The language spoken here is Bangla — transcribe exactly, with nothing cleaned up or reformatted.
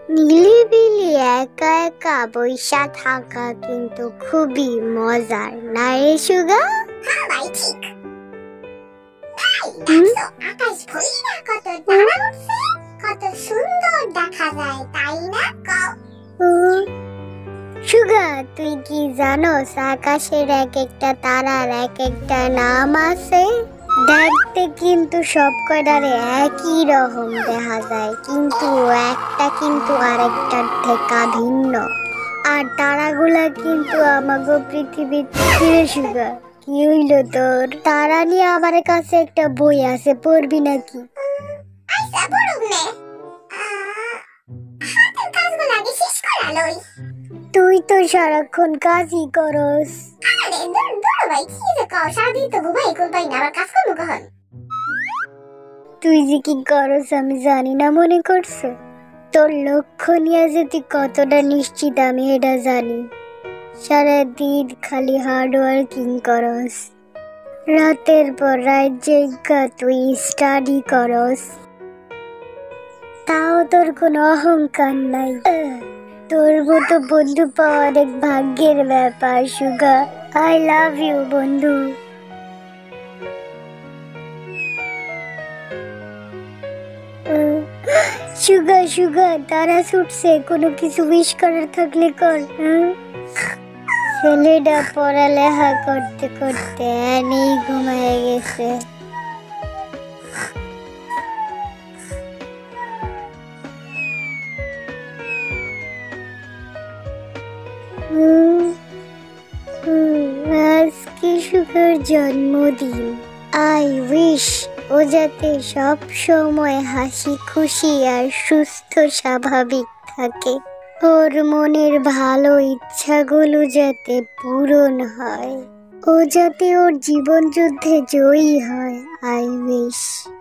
নিলিবিলি একা একা বৈশা থাকা কিন্তু খুবই মজার, না রে সুগা? হ্যাঁ ভাই, ঠিক। ভাই, দেখছো আকাশ ভইরা কত তারা উঠছে, কত সুন্দর দেখা যায়, তাই না? কও। সুগা, তুই কি জানোস আকাশের এক একটা তারার এক একটা নাম আছে? দেখতে কিন্তু সব কয়টারে একই রকম দেখা যায়, কিন্তু একটা কিন্তু আরেকটার থেকে ভিন্ন। আর তারাগুলা কিন্তু আমাগো পৃথিবীর ফিরে। সুগা, কি হইল তোর? তারা নিয়ে আমার কাছে একটা বই আছে, পড়বি নাকি? আচ্ছা, পড়ুক নে। হাতের কাজগুলো আগে শেষ করা লই। তুই তো সারাক্ষণ কাজই করস। আরে দূর দূর ভাই, কি যে কও, সারাদিন তো ঘুমাই ঘুমাই না, আবার কাজ করবো কখন? তুই যে কি করস আমি জানি না মনে করছো? তোর লক্ষ্য নিয়ে যে তুই কতটা নিশ্চিত আমি এটা জানি। সারাদিন খালি হার্ড ওয়ার্কিং করস, রাতের পর রাত জেগে তুই স্টাডি করস, তাও তোর কোনো অহংকার নাই। তোর মতো বন্ধু পাওয়া অনেক ভাগ্যের ব্যাপার সুগা। আই লাভ ইউ বন্ধু। সুগা সুগা, তারা ছুটছে, কোনো কিছু উইশ করার থাকলে কর। ছেলেটা পড়ালেখা করতে করতে এনেই ঘুমায় গেছে। আজকে সুগার জন্মদিন। আই উইশ ও যাতে সব সময় হাসি খুশি আর সুস্থ স্বাভাবিক থাকে। ওর মনের ভালো ইচ্ছাগুলো যাতে পূরণ হয়, ও যাতে ওর জীবন যুদ্ধে জয়ী হয়। I wish.